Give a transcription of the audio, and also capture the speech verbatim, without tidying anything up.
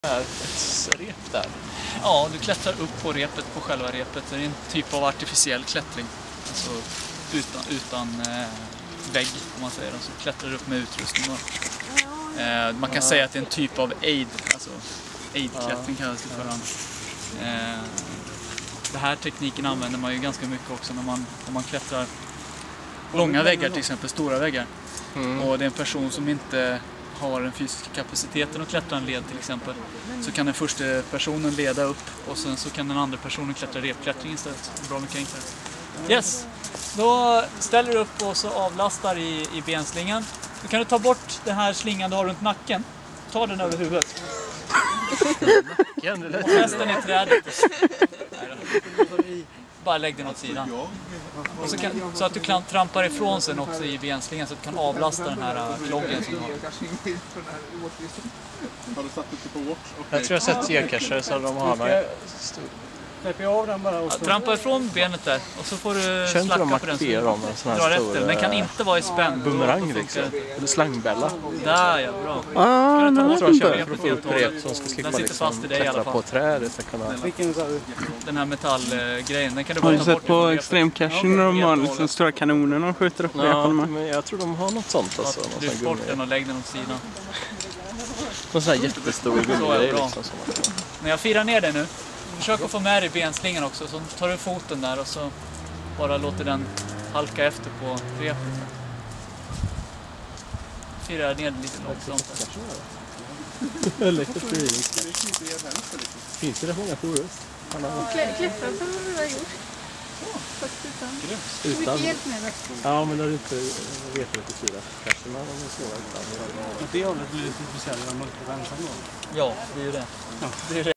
Ett rep där. Ja, du klättrar upp på repet, på själva repet. Det är en typ av artificiell klättring. Alltså utan, utan eh, vägg, om man säger. Så klättrar du upp med utrustning. Och, eh, man kan ja. säga att det är en typ av aid. Alltså aid-klättring ja. kallas det för den. Eh, det här tekniken använder man ju ganska mycket också när man, när man klättrar långa väggar, till exempel stora väggar. Mm. Och det är en person som inte har den fysiska kapaciteten att klättra en led till exempel, så kan den första personen leda upp och sen så kan den andra personen klättra repklättring istället. Bra mycket enklare. Yes, då ställer du upp och så avlastar i, i benslingan. Då kan du ta bort den här slingan du har runt nacken. Ta den över huvudet. Och resten i trädet. Bara lägg den åt sidan. Och så, kan, så att du kan trampar ifrån sen också i benslingan så att du kan avlasta den här uh, kloggen som du har. Har du satt det på watch? Okay. Jag tror jag har sett geocachare så de har med. Släpper jag av den bara och så... Ja, trampa ifrån benet där och så får du Känner slacka de på den. Känner de att dra efter. Den kan inte vara i spänn. Bumerang liksom. Eller slangbälla. Där, ja, bra. Ah, kan du ta bort jag tror den jag för att få upp rep som ska slippa sitter liksom fast i dig i alla klättra fall. på trädet. Kunna... Vilken sa du? Den här metallgrejen. Den kan du har bara du ta bort. sett på extremcachen när de har liksom stora kanoner de skjuter upp ja, repen med? Men jag tror de har något sånt alltså. Du får bort den och lägg den åt sidan. Någon sån här jättestor gummigrej liksom. När jag firar ner det nu, försök att få med dig benslingan också, så tar du foten där och så bara låter den halka efter på repet. Firar ner lite långsamt. Finns det rätt många forus? Klättra som du har gjort. Fast utan. Utan? Mycket hjälp med det. Ja, men när du inte vet lite fyra kanske man är svåra utan. Det är ju lite speciellt när man är ensam då. Ja, det är ju det. Ja. Det är det.